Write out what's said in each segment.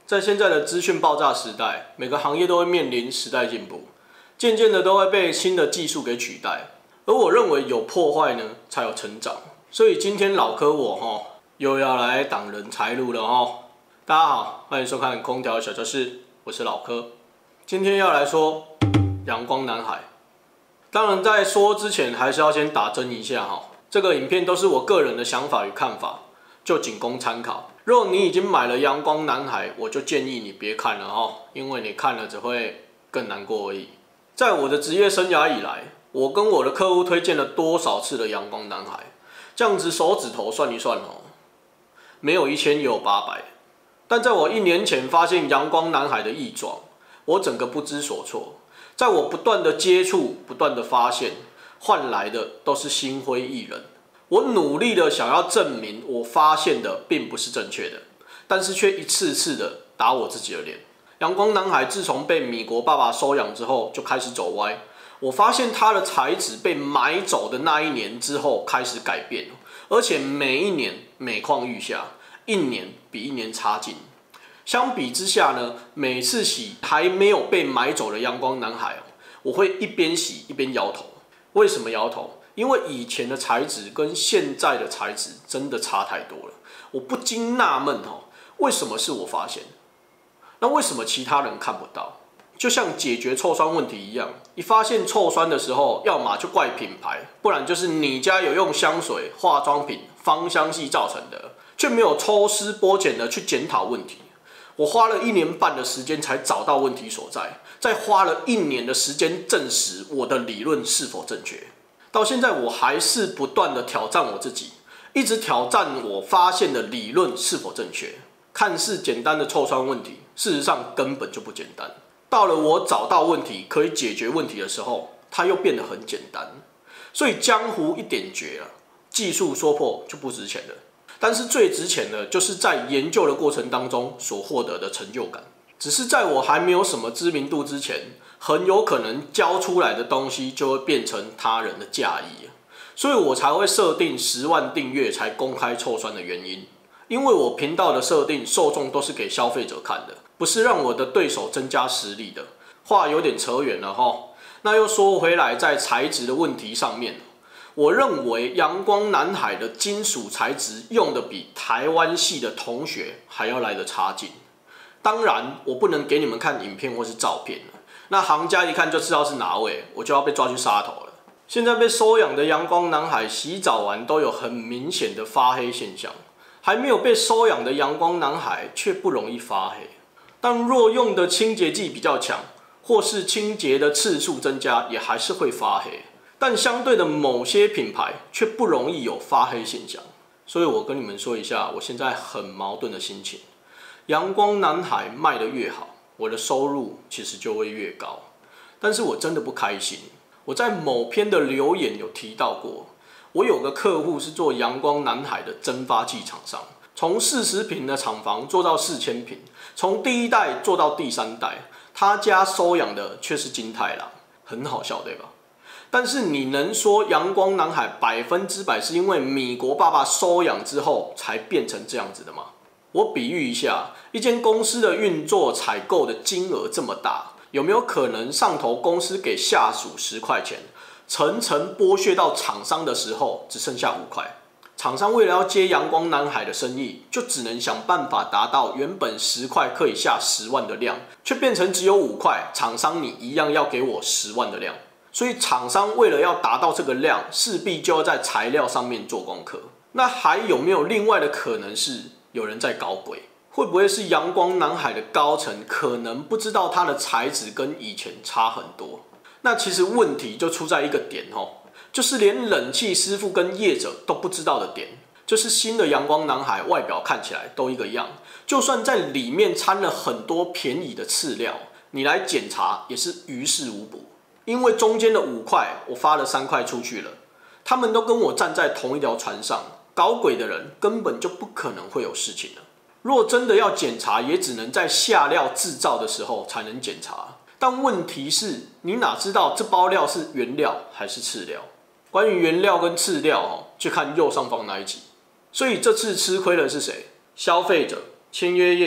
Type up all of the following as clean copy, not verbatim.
在现在的资讯爆炸时代，每个行业都会面临时代进步，渐渐的都会被新的技术给取代。而我认为有破坏呢，才有成长。所以今天老柯我又要来挡人财路了大家好，欢迎收看空调小教室，我是老柯。今天要来说阳光男孩。当然在说之前，还是要先打针一下这个影片都是我个人的想法与看法，就仅供参考。如果你已经买了阳光男孩，我就建议你别看了因为你看了只会更难过而已。在我的职业生涯以来，我跟我的客户推荐了多少次的阳光男孩？这样子手指头算一算没有1000也有800。但在我1年前发现阳光男孩的异状，我整个不知所措。在我不断的接触、不断的发现，换来的都是心灰意冷。我努力的想要证明我发现的并不是正确的，但是却一次次的打我自己的脸。阳光男孩自从被米国爸爸收养之后，就开始走歪。我发现它的材质被买走的那一年之后开始改变，而且每一年每况愈下，一年比一年差劲。相比之下呢，每次洗还没有被买走的阳光男孩我会一边洗一边摇头。为什么摇头？因为以前的材质跟现在的材质真的差太多了。我不禁纳闷为什么是我发现？那为什么其他人看不到？就像解决臭酸问题一样，一发现臭酸的时候，要么就怪品牌，不然就是你家有用香水、化妆品、芳香剂造成的，却没有抽丝剥茧的去检讨问题。我花了1年半的时间才找到问题所在，再花了1年的时间证实我的理论是否正确。到现在我还是不断的挑战我自己，一直挑战我发现的理论是否正确。看似简单的臭酸问题，事实上根本就不简单。到了我找到问题可以解决问题的时候，它又变得很简单。所以江湖一点绝了，技术说破就不值钱了。但是最值钱的就是在研究的过程当中所获得的成就感。只是在我还没有什么知名度之前，很有可能交出来的东西就会变成他人的嫁衣，所以我才会设定10万订阅才公开臭酸的原因。因为我频道的设定受众都是给消费者看的，不是让我的对手增加实力的。话有点扯远了那又说回来，在材质的问题上面，我认为阳光男孩的金属材质用的比台湾系的同学还要来得差劲。当然我不能给你们看影片或是照片，那行家一看就知道是哪位，我就要被抓去杀头了。现在被收养的阳光男孩洗澡完都有很明显的发黑现象，还没有被收养的阳光男孩却不容易发黑。但若用的清洁剂比较强，或是清洁的次数增加，也还是会发黑。但相对的某些品牌却不容易有发黑现象。所以我跟你们说一下我现在很矛盾的心情。阳光男孩卖得越好，我的收入其实就会越高。但是我真的不开心。我在某篇的留言有提到过，我有个客户是做阳光男孩的蒸发器厂商，从40坪的厂房做到4000坪，从第1代做到第3代，他家收养的却是金太郎，很好笑对吧？但是你能说阳光男孩100%是因为米国爸爸收养之后才变成这样子的吗？我比喻一下，一间公司的运作采购的金额这么大，有没有可能上头公司给下属10块钱，层层剥削到厂商的时候只剩下5块？厂商为了要接阳光男孩的生意，就只能想办法达到原本10块可以下10万的量，却变成只有5块，厂商你一样要给我10万的量。所以厂商为了要达到这个量，势必就要在材料上面做功课。那还有没有另外的可能是有人在搞鬼？会不会是阳光男孩的高层可能不知道它的材质跟以前差很多？那其实问题就出在一个点就是连冷气师傅跟业者都不知道的点，就是新的阳光男孩外表看起来都一个样，就算在里面掺了很多便宜的次料，你来检查也是于事无补。因为中间的5块我发了3块出去了，他们都跟我站在同一条船上，搞鬼的人根本就不可能会有事情了。若真的要检查，也只能在下料制造的时候才能检查。但问题是，你哪知道这包料是原料还是次料？关于原料跟次料去看右上方那一集。所以这次吃亏的是谁？消费者、签约业者、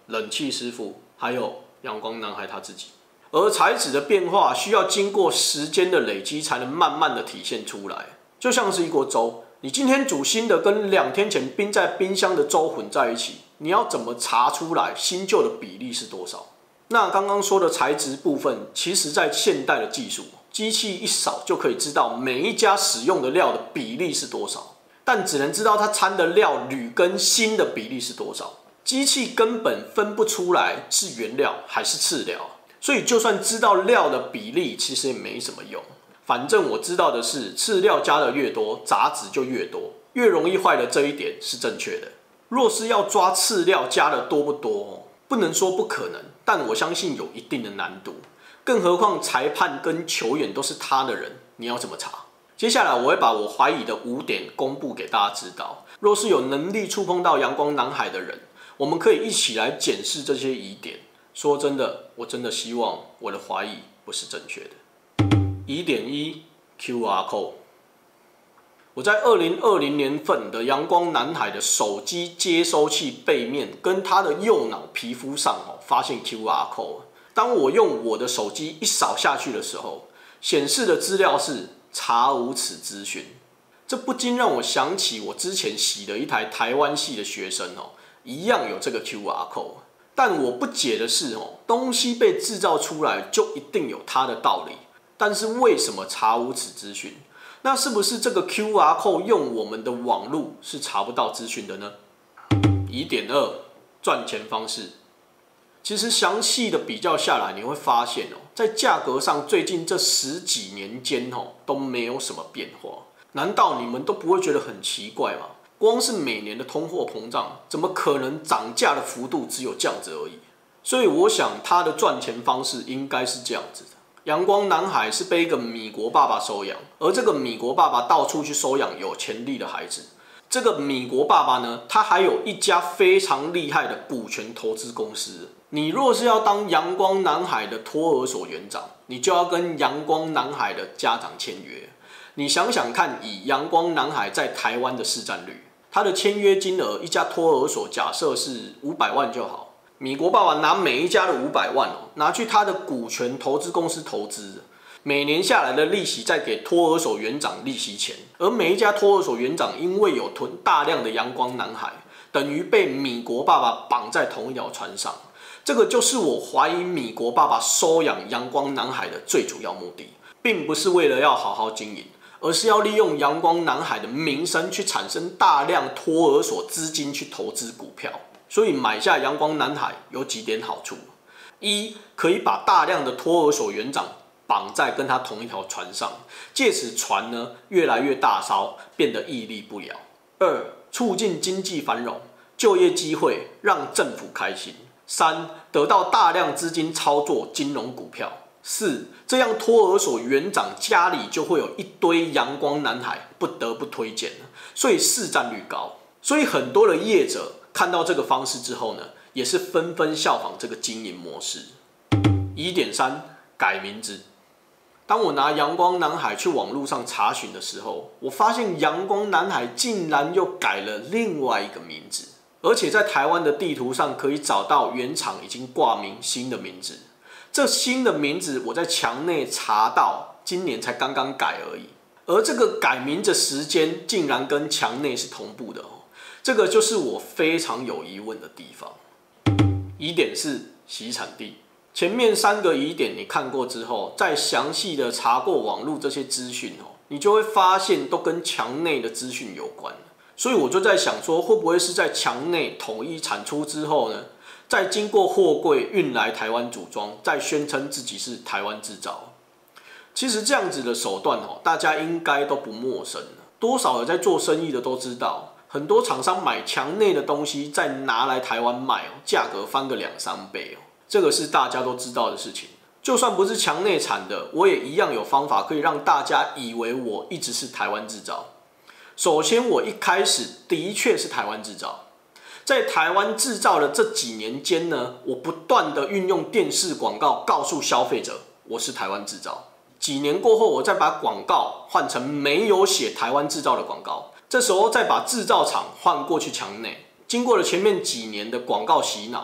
冷气师傅，还有阳光男孩他自己。而材质的变化需要经过时间的累积，才能慢慢的体现出来。就像是一锅粥，你今天煮新的跟2天前冰在冰箱的粥混在一起，你要怎么查出来新旧的比例是多少？那刚刚说的材质部分，其实在现代的技术，机器一扫就可以知道每一家使用的料的比例是多少，但只能知道它掺的料铝跟锌的比例是多少。机器根本分不出来是原料还是次料，所以就算知道料的比例，其实也没什么用。反正我知道的是，次料加的越多，杂质就越多，越容易坏的这一点是正确的。若是要抓次料加的多不多，不能说不可能，但我相信有一定的难度。更何况裁判跟球员都是他的人，你要怎么查？接下来我会把我怀疑的5点公布给大家知道。若是有能力触碰到阳光男孩的人，我们可以一起来检视这些疑点。说真的，我真的希望我的怀疑不是正确的。疑点1 QR Code。我在2020年份的阳光男孩的手机接收器背面跟他的右脑皮肤上发现 QR Code。当我用我的手机一扫下去的时候，显示的资料是查无此资讯。这不禁让我想起我之前洗的一台台湾系的学生一样有这个 QR Code。但我不解的是东西被制造出来就一定有它的道理，但是为什么查无此资讯？那是不是这个 QR Code 用我们的网路是查不到资讯的呢？疑点2，赚钱方式。其实详细的比较下来，你会发现在价格上最近这10几年间都没有什么变化。难道你们都不会觉得很奇怪吗？光是每年的通货膨胀，怎么可能涨价的幅度只有这样子而已？所以我想他的赚钱方式应该是这样子的。阳光男孩是被一个米国爸爸收养，而这个米国爸爸到处去收养有潜力的孩子。这个米国爸爸呢，他还有一家非常厉害的股权投资公司。你若是要当阳光男孩的托儿所园长，你就要跟阳光男孩的家长签约。你想想看，以阳光男孩在台湾的市占率，他的签约金额，一家托儿所假设是500万就好。米国爸爸拿每一家的500万拿去他的股权投资公司投资，每年下来的利息再给托儿所园长利息钱，而每一家托儿所园长因为有囤大量的阳光男孩，等于被米国爸爸绑在同一条船上。这个就是我怀疑米国爸爸收养阳光男孩的最主要目的，并不是为了要好好经营，而是要利用阳光男孩的名声去产生大量托儿所资金去投资股票。所以买下阳光男孩有几点好处：一，可以把大量的托儿所园长绑在跟他同一条船上，借此船呢越来越大艘，变得屹立不摇；二，促进经济繁荣，就业机会，让政府开心；三，得到大量资金操作金融股票；四，这样托儿所园长家里就会有一堆阳光男孩，不得不推荐，所以市占率高。所以很多的业者看到这个方式之后呢，也是纷纷效仿这个经营模式。疑点3，改名字。当我拿阳光男孩去网络上查询的时候，我发现阳光男孩竟然又改了另外一个名字，而且在台湾的地图上可以找到原厂已经挂名新的名字。这新的名字我在墙内查到，今年才刚刚改而已，而这个改名的时间竟然跟墙内是同步的这个就是我非常有疑问的地方。疑点4，洗产地。前面3个疑点你看过之后，再详细的查过网络这些资讯你就会发现都跟墙内的资讯有关。所以我就在想说，会不会是在墙内统一产出之后呢，再经过货柜运来台湾组装，再宣称自己是台湾制造。其实这样子的手段大家应该都不陌生，多少有在做生意的都知道。很多厂商买墙内的东西，再拿来台湾卖价格翻个2-3倍这个是大家都知道的事情。就算不是墙内产的，我也一样有方法可以让大家以为我一直是台湾制造。首先，我一开始的确是台湾制造，在台湾制造的这几年间呢，我不断的运用电视广告告诉消费者我是台湾制造。几年过后，我再把广告换成没有写台湾制造的广告，这时候再把制造厂换过去墙内。经过了前面几年的广告洗脑，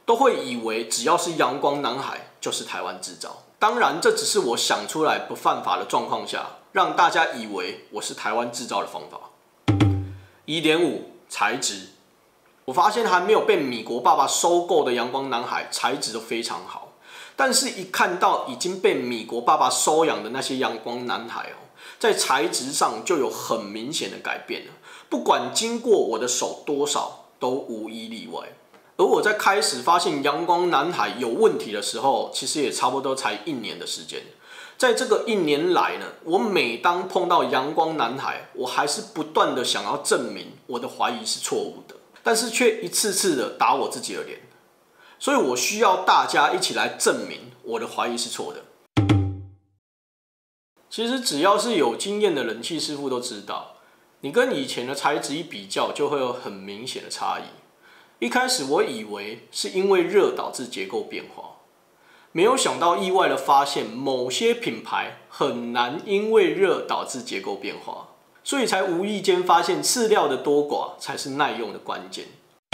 都会以为只要是阳光男孩就是台湾制造。当然，这只是我想出来不犯法的状况下，让大家以为我是台湾制造的方法。1.5 材质，我发现还没有被米国爸爸收购的阳光男孩材质都非常好，但是一看到已经被米国爸爸收养的那些阳光男孩在材质上就有很明显的改变了，不管经过我的手多少，都无一例外。而我在开始发现阳光男孩有问题的时候，其实也差不多才1年的时间。在这个1年来呢，我每当碰到阳光男孩，我还是不断的想要证明我的怀疑是错误的，但是却一次次的打我自己的脸。所以我需要大家一起来证明我的怀疑是错的。其实只要是有经验的冷气师傅都知道，你跟以前的材质一比较，就会有很明显的差异。一开始我以为是因为热导致结构变化，没有想到意外的发现，某些品牌很难因为热导致结构变化，所以才无意间发现饲料的多寡才是耐用的关键。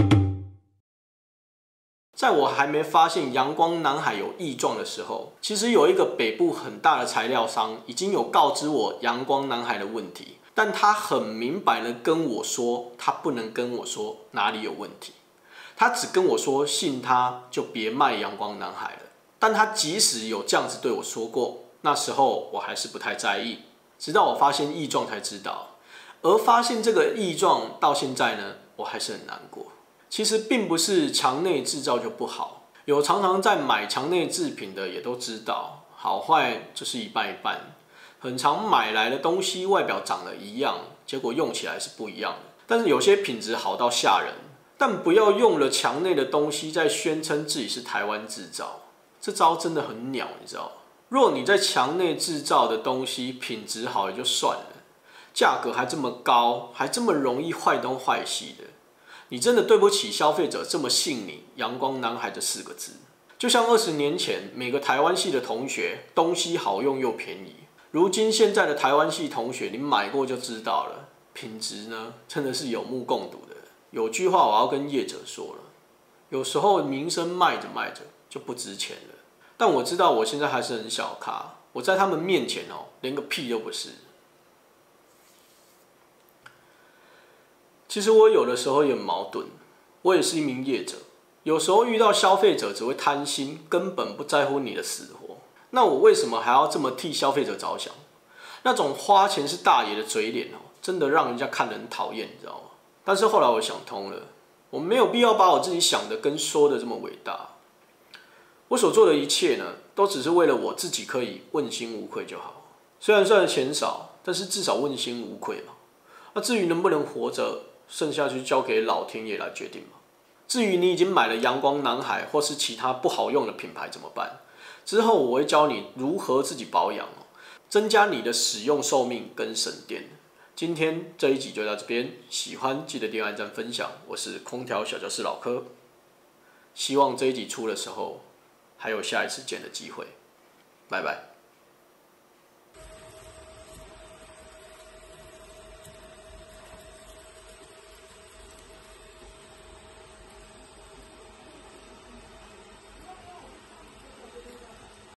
在我还没发现阳光男孩有异状的时候，其实有一个北部很大的材料商已经有告知我阳光男孩的问题，但他很明白的跟我说，他不能跟我说哪里有问题。他只跟我说，信他就别卖阳光男孩了。但他即使有这样子对我说过，那时候我还是不太在意，直到我发现异状才知道。而发现这个异状到现在呢，我还是很难过。其实并不是墙内制造就不好，有常常在买墙内制品的也都知道，好坏就是一半一半。很常买来的东西外表长得一样，结果用起来是不一样的。但是有些品质好到吓人。但不要用了墙内的东西再宣称自己是台湾制造，这招真的很鸟，你知道吗？若你在墙内制造的东西品质好也就算了，价格还这么高，还这么容易坏东坏西的，你真的对不起消费者这么信你阳光男孩这4个字。就像20年前每个台湾系的同学东西好用又便宜，如今现在的台湾系同学你买过就知道了，品质呢真的是有目共睹的。有句话我要跟业者说了，有时候名声卖着卖着就不值钱了。但我知道我现在还是很小咖，我在他们面前连个屁都不是。其实我有的时候也很矛盾，我也是一名业者，有时候遇到消费者只会贪心，根本不在乎你的死活。那我为什么还要这么替消费者着想？那种花钱是大爷的嘴脸真的让人家看得很讨厌，你知道吗？但是后来我想通了，我没有必要把我自己想的跟说的这么伟大。我所做的一切呢，都只是为了我自己可以问心无愧就好。虽然赚的钱少，但是至少问心无愧嘛。那至于能不能活着，剩下就交给老天爷来决定嘛。至于你已经买了阳光男孩或是其他不好用的品牌怎么办？之后我会教你如何自己保养增加你的使用寿命跟省电。今天这一集就到这边，喜欢记得订阅、按赞、分享。我是空调小教室老柯，希望这一集出的时候还有下一次见的机会，拜拜。